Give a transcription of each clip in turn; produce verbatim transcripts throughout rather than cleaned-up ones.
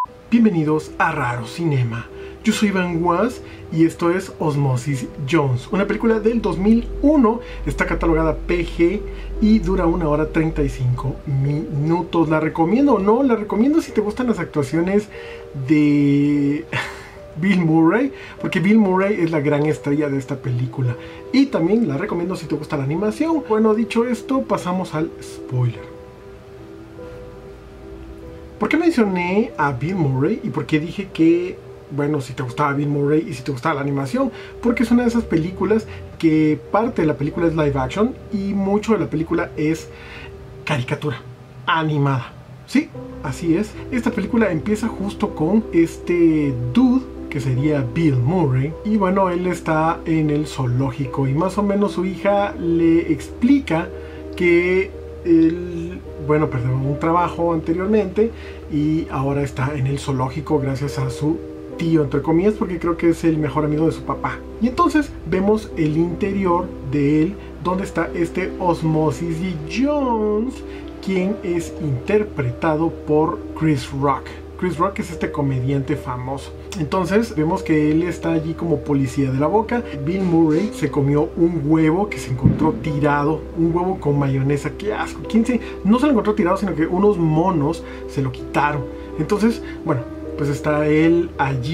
Bienvenidos a Raro Cinema. Yo soy Iván Guas y esto es Osmosis Jones, una película del dos mil uno, está catalogada P G y dura una hora treinta y cinco minutos. ¿La recomiendo o no? La recomiendo si te gustan las actuaciones de Bill Murray, porque Bill Murray es la gran estrella de esta película. Y también la recomiendo si te gusta la animación. Bueno, dicho esto, pasamos al spoiler. ¿Por qué mencioné a Bill Murray y por qué dije que, bueno, si te gustaba Bill Murray y si te gustaba la animación? Porque es una de esas películas que parte de la película es live action y mucho de la película es caricatura animada. Sí, así es. Esta película empieza justo con este dude que sería Bill Murray, y bueno, él está en el zoológico y más o menos su hija le explica que él, bueno, perdió un trabajo anteriormente y ahora está en el zoológico gracias a su tío, entre comillas, porque creo que es el mejor amigo de su papá. Y entonces vemos el interior de él, donde está este Osmosis Jones, quien es interpretado por Chris Rock. Chris Rock es este comediante famoso. Entonces vemos que él está allí como policía de la boca. Bill Murray se comió un huevo que se encontró tirado, un huevo con mayonesa. ¡Qué asco! ¿Quién se... No se lo encontró tirado, sino que unos monos se lo quitaron. Entonces, bueno, pues está él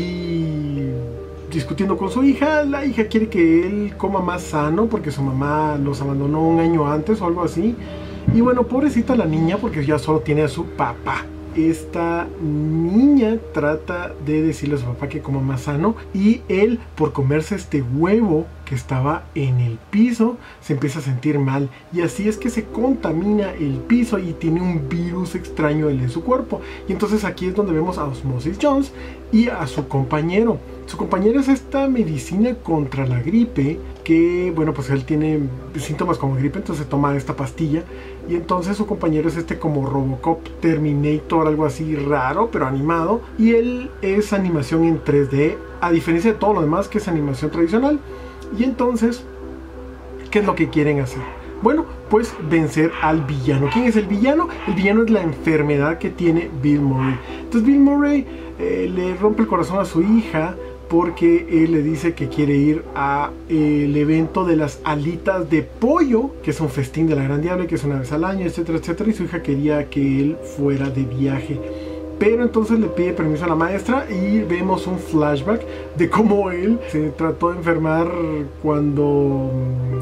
allí discutiendo con su hija. La hija quiere que él coma más sano porque su mamá los abandonó un año antes o algo así. Y bueno, pobrecita la niña porque ya solo tiene a su papá. Esta niña trata de decirle a su papá que coma más sano y él, por comerse este huevo que estaba en el piso, se empieza a sentir mal y así es que se contamina el piso y tiene un virus extraño en su cuerpo. Y entonces aquí es donde vemos a Osmosis Jones y a su compañero. Su compañero es esta medicina contra la gripe que, bueno, pues él tiene síntomas como gripe, entonces toma esta pastilla. Y entonces su compañero es este como Robocop Terminator, algo así raro, pero animado. Y él es animación en tres D, a diferencia de todo lo demás que es animación tradicional. Y entonces, ¿qué es lo que quieren hacer? Bueno, pues vencer al villano. ¿Quién es el villano? El villano es la enfermedad que tiene Bill Murray. Entonces Bill Murray eh, le rompe el corazón a su hija porque él le dice que quiere ir a eh, el evento de las alitas de pollo, que es un festín de la Gran Diabla, que es una vez al año, etcétera, etcétera, y su hija quería que él fuera de viaje. Pero entonces le pide permiso a la maestra y vemos un flashback de cómo él se trató de enfermar cuando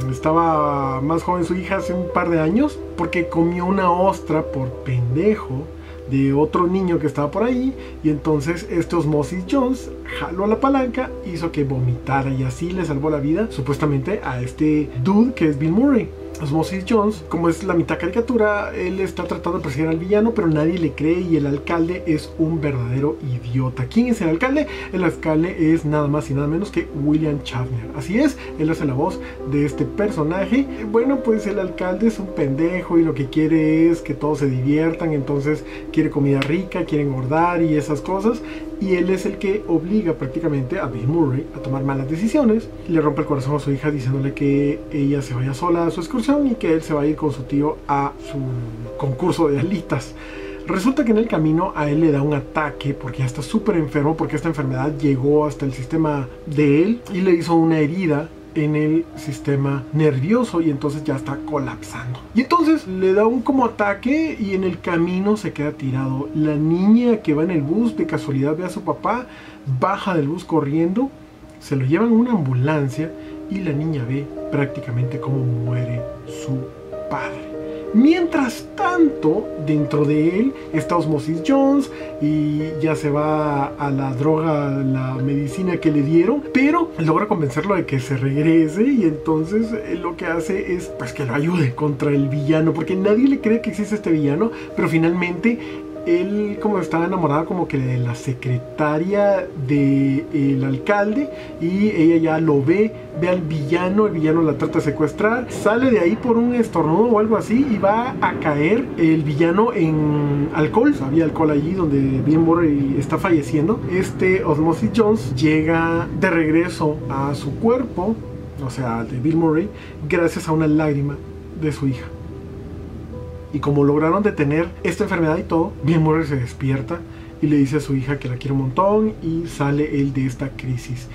estaba más joven su hija, hace un par de años, porque comió una ostra por pendejo de otro niño que estaba por ahí, y entonces este Osmosis Jones jaló a la palanca, hizo que vomitara y así le salvó la vida supuestamente a este dude que es Bill Murray. Osmosis Jones, como es la mitad caricatura, él está tratando de perseguir al villano, pero nadie le cree y el alcalde es un verdadero idiota. ¿Quién es el alcalde? El alcalde es nada más y nada menos que William Shatner. Así es, él hace la voz de este personaje. Bueno, pues el alcalde es un pendejo y lo que quiere es que todos se diviertan, entonces quiere comida rica, quiere engordar y esas cosas. Y él es el que obliga prácticamente a Bill Murray a tomar malas decisiones. Le rompe el corazón a su hija diciéndole que ella se vaya sola a su excursión y que él se va a ir con su tío a su concurso de alitas. Resulta que en el camino a él le da un ataque porque ya está súper enfermo, porque esta enfermedad llegó hasta el sistema de él y le hizo una herida en el sistema nervioso y entonces ya está colapsando. Y entonces le da un como ataque y en el camino se queda tirado. La niña que va en el bus de casualidad ve a su papá, baja del bus corriendo, se lo llevan a una ambulancia y la niña ve prácticamente cómo muere su padre. Mientras tanto, dentro de él está Osmosis Jones y ya se va a la droga, la medicina que le dieron, pero logra convencerlo de que se regrese y entonces lo que hace es pues que lo ayude contra el villano, porque nadie le cree que existe este villano, pero finalmente él como estaba enamorado como que de la secretaria del alcalde y ella ya lo ve, ve al villano, el villano la trata de secuestrar, sale de ahí por un estornudo o algo así y va a caer el villano en alcohol. Había alcohol allí donde Bill Murray está falleciendo. Este Osmosis Jones llega de regreso a su cuerpo, o sea, de Bill Murray, gracias a una lágrima de su hija. Y como lograron detener esta enfermedad y todo, Bill Murray se despierta y le dice a su hija que la quiere un montón y sale él de esta crisis.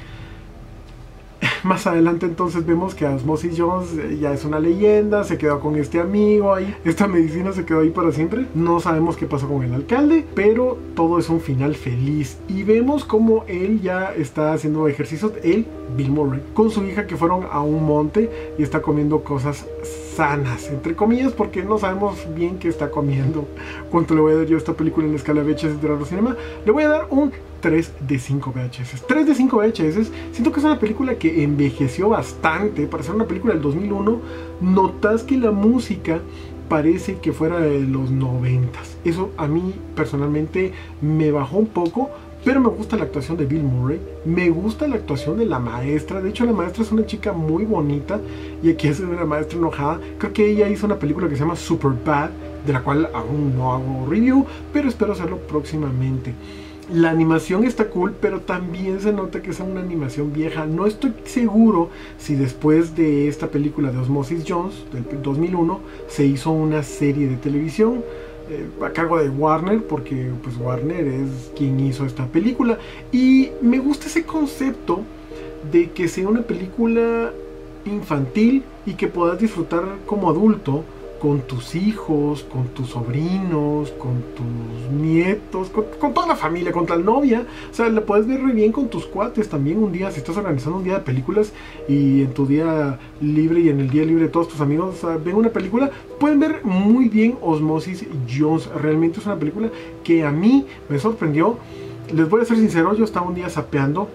Más adelante entonces vemos que Osmosis Jones ya es una leyenda, se quedó con este amigo ahí, esta medicina se quedó ahí para siempre. No sabemos qué pasó con el alcalde, pero todo es un final feliz y vemos como él ya está haciendo ejercicios, él, Bill Murray, con su hija, que fueron a un monte y está comiendo cosas sanas, entre comillas, porque no sabemos bien qué está comiendo. ¿Cuánto le voy a dar yo a esta película en la escala V H S de Raro Cinema? Le voy a dar un tres de cinco V H S. tres de cinco V H S. Siento que es una película que envejeció bastante. Para ser una película del dos mil uno, notas que la música parece que fuera de los noventas. Eso a mí personalmente me bajó un poco, pero me gusta la actuación de Bill Murray, me gusta la actuación de la maestra. De hecho, la maestra es una chica muy bonita y aquí es una maestra enojada. Creo que ella hizo una película que se llama Superbad, de la cual aún no hago review, pero espero hacerlo próximamente. La animación está cool, pero también se nota que es una animación vieja. No estoy seguro si después de esta película de Osmosis Jones del dos mil uno se hizo una serie de televisión eh, a cargo de Warner, porque pues Warner es quien hizo esta película. Y me gusta ese concepto de que sea una película infantil y que puedas disfrutar como adulto con tus hijos, con tus sobrinos, con tus nietos, con, con toda la familia, con la novia. O sea, la puedes ver muy bien con tus cuates también un día, si estás organizando un día de películas y en tu día libre y en el día libre de todos tus amigos, o sea, ven una película, pueden ver muy bien Osmosis Jones. Realmente es una película que a mí me sorprendió. Les voy a ser sincero, yo estaba un día zapeando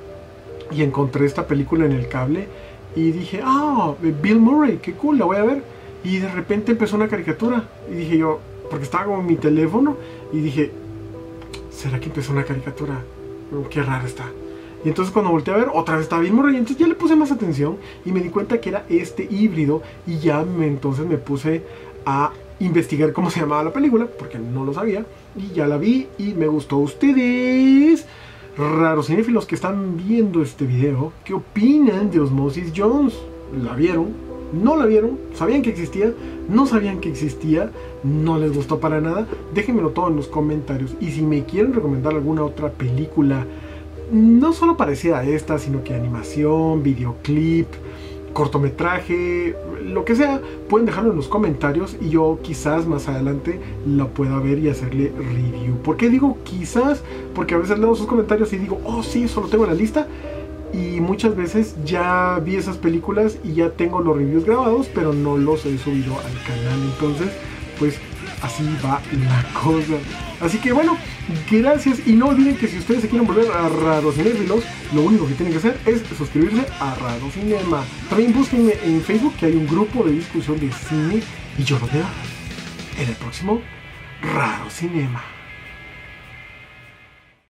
y encontré esta película en el cable y dije, ah, Bill Murray, qué cool, la voy a ver. Y de repente empezó una caricatura y dije yo, porque estaba con mi teléfono y dije, ¿será que empezó una caricatura? Qué raro está. Y entonces cuando volteé a ver, otra vez estaba Bill Murray, entonces ya le puse más atención y me di cuenta que era este híbrido y ya me, entonces me puse a investigar cómo se llamaba la película, porque no lo sabía, y ya la vi y me gustó. Ustedes, raros cinéfilos que están viendo este video, ¿qué opinan de Osmosis Jones? ¿La vieron? ¿No la vieron? ¿Sabían que existía? ¿No sabían que existía? ¿No les gustó para nada? Déjenmelo todo en los comentarios. Y si me quieren recomendar alguna otra película, no solo parecida a esta, sino que animación, videoclip, cortometraje, lo que sea, pueden dejarlo en los comentarios y yo quizás más adelante la pueda ver y hacerle review. ¿Por qué digo quizás? Porque a veces leo sus comentarios y digo, oh sí, eso lo tengo en la lista. Y muchas veces ya vi esas películas y ya tengo los reviews grabados, pero no los he subido al canal. Entonces, pues así va la cosa. Así que bueno, gracias. Y no olviden que si ustedes se quieren volver a Raro Cinéfilos, lo único que tienen que hacer es suscribirse a Raro Cinema. También búsquenme en Facebook, que hay un grupo de discusión de cine. Y yo los veo en el próximo Raro Cinema.